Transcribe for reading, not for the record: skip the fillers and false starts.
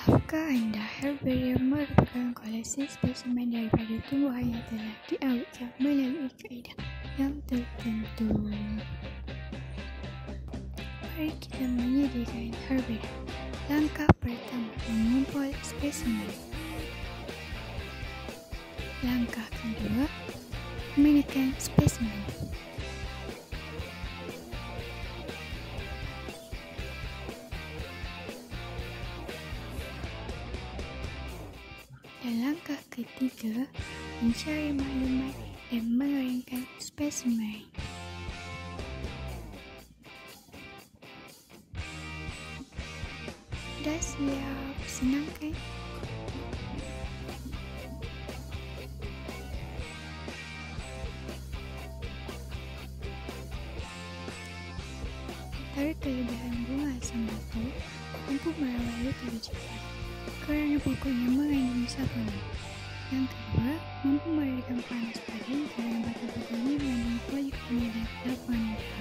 Tahukah anda Herbarium merupakan koleksi spesimen daripada tumbuhan yang telah diawetkan melalui kaedah yang tertentu. Mari kita menyediakan herbarium. Langkah pertama, mengumpul spesimen. Langkah kedua, menekan spesimen. Dan langkah ketiga, mencari maklumat dan mengeringkan spesimen. Dah siap? Senang kan? Antara kelebihan bunga asam batu mampu merawat luka cepat kerana pokoknya mengandung sulfur. Yang kedua, mampu meredam panas badan kerana batu-batu ini mengandung polifenol dan flavonoid.